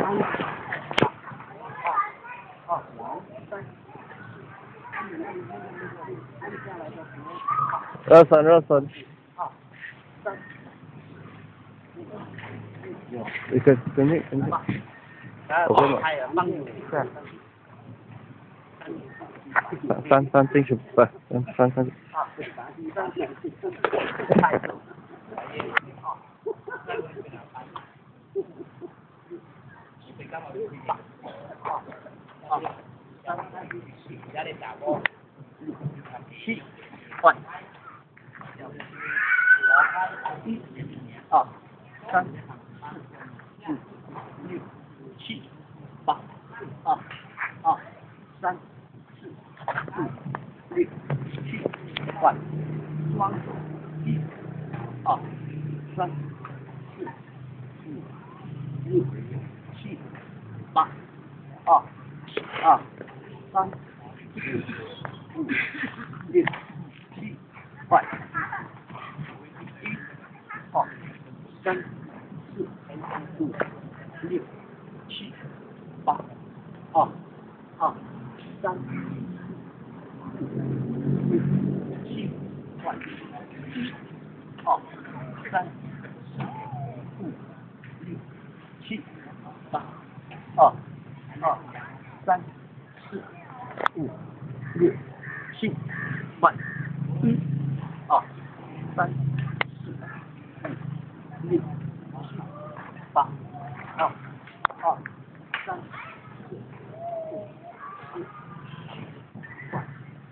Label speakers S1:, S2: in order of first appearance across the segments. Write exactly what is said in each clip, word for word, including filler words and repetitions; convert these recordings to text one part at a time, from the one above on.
S1: 热身热身。一个跟你跟你。我跟你。三三进去不？三三三。
S2: 七，换。一、二、三、四、五、六、七、八，二、二、三、四、五、六、七，换。双手，一、二、三、四、五、六、七、八，二、二、三、四、五、六、七，换。一、二、三、四、五、六、七、八，二、二、三、四、五、六、七，换。一、二、三、四、五、六、七、八，二、二、三、四、五、六、七，换。一、二、三、四、五、六、七、八，二、二、三、四、五、六、七，换。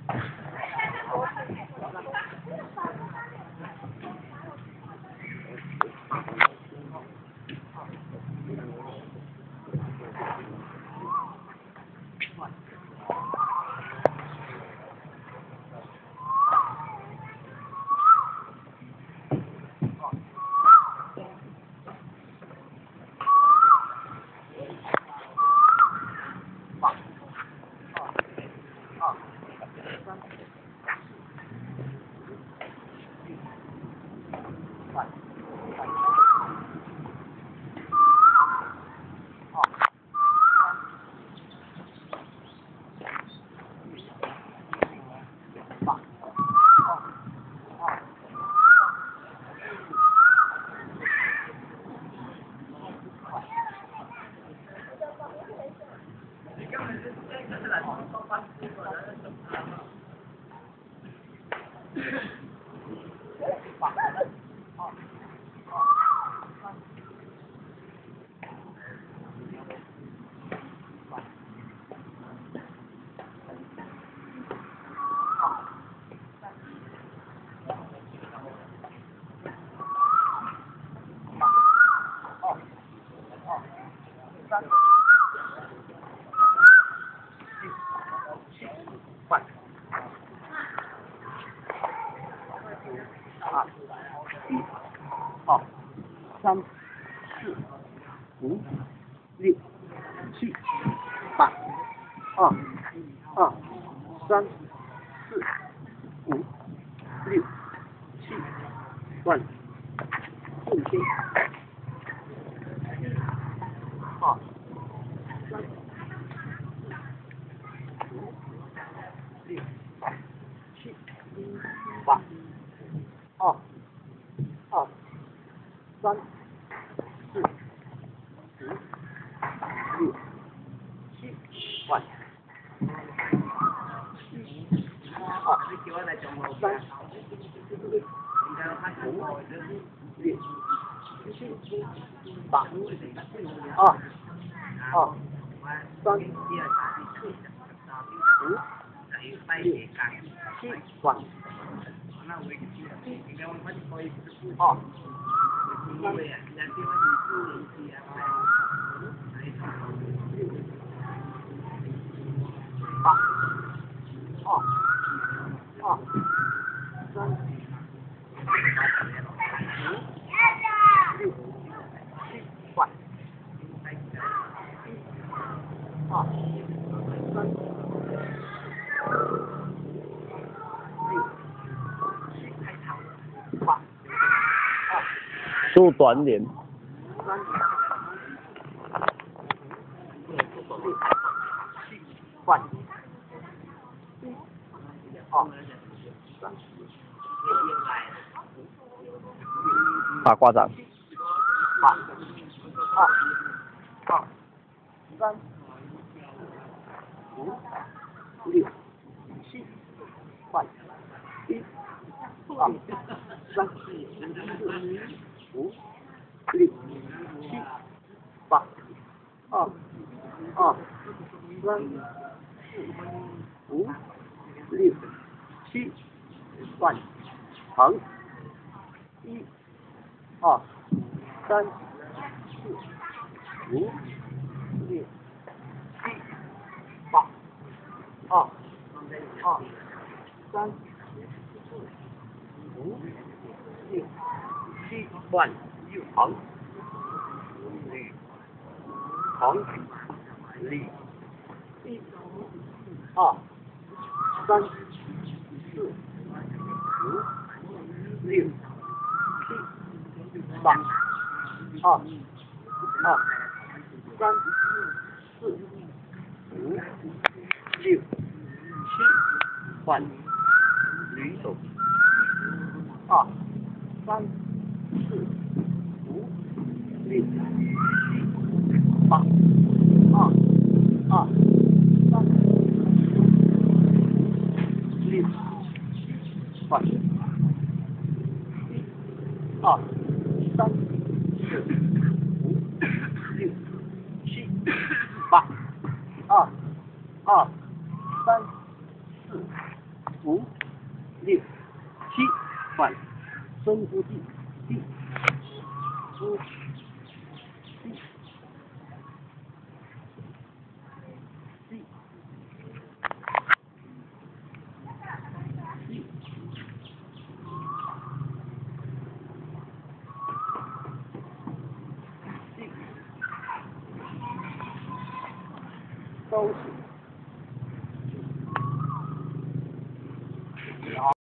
S2: 二、三、四、五、六、七、八，二、二、三、四、五、六、七，换。重心。二、三、五、六、七、八，二、二、三、四、五、六、七，换。二、三、五、六、七、八，二、二、三、五、六、七，换。二、八，二、二、三、五、六、七，换。二、三、六、七，八。
S1: 速短点。
S2: 三、 换。二三
S1: 大挂掌。
S2: 八二二三五六七换。一二三四五六七八二二三四五六七换成一二三四五六七八二二三四五六七换成铝成铝一二三四五六七八二二三四五六七换铝手二三四五六七八二二三六换一二三四五六七八二二三四五六七换深呼吸，一呼吸吸吸吸收起。